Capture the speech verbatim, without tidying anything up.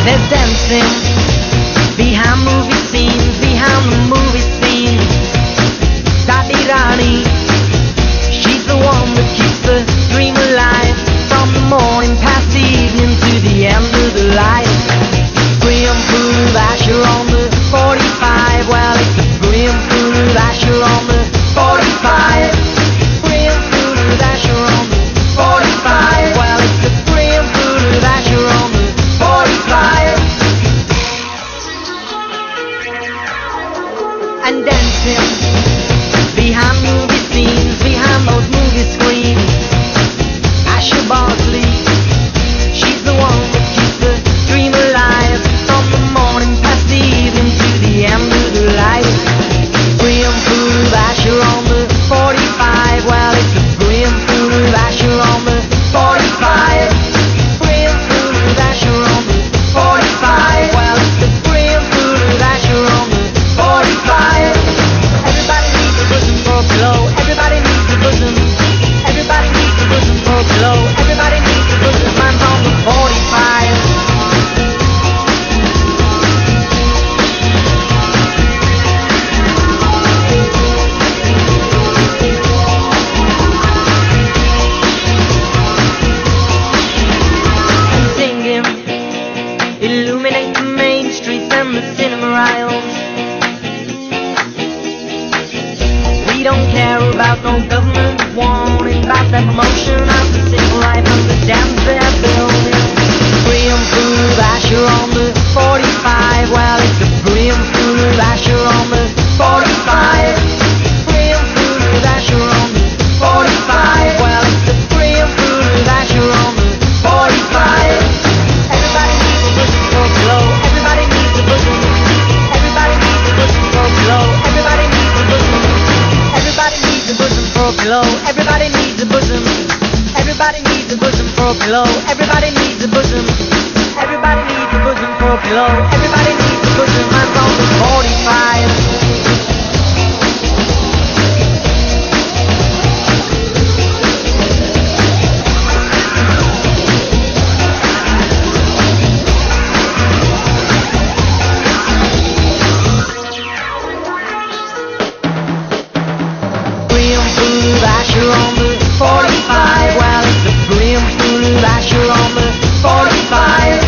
There's dancing behind movie scenes, behind the movie scenes. Dottie Rani, she's the one that keeps the dream alive. From the morning past the evening to the end of the light. Brimful of Asher on the forty-five. Well, it's a brimful of Asher on the forty-five. Brimful of Asher on the forty-five. Well, it's a brimful of Asher on the forty-five. And dancing behind movie scenes, behind those movie screens. Asher Bosley, she's the one that keeps the dream alive. From the morning past the evening to the end of the light. Brimful of Asher on the forty-five. Well, it's a brimful of Asher on the forty-five. Brimful of Asher on the forty-five. Well, it's a brimful of Asher on the forty-five. Everybody needs a bosom for a pillow. Everybody needs a bosom. Everybody needs a bosom for a pillow. Everybody needs a bosom. Mine's on the forty-five. And singing, illuminate the main streets and the cinema aisles. We don't care about no government warning about that promotion of the civil life of the dams they're building. Brimful of Asher on the forty-five. Well, it's a brimful of Asher on the forty-five. Brimful of Asher on the forty-five. Well, it's a brimful of Asher on the forty-five. Everybody needs a bosom for a pillow. Everybody needs a bosom. Everybody needs a bosom for a pillow. Everybody needs a bosom. Everybody needs a bosom for a pillow. Everybody needs a bosom. Everybody needs a bosom for a pillow. Everybody needs a bosom. Everybody needs a bosom for a pillow. Everybody needs a bosom. Mine's on the forty-five. Brimful of Asher on the forty-five. Well, it's a brimful of Asher on the forty-five.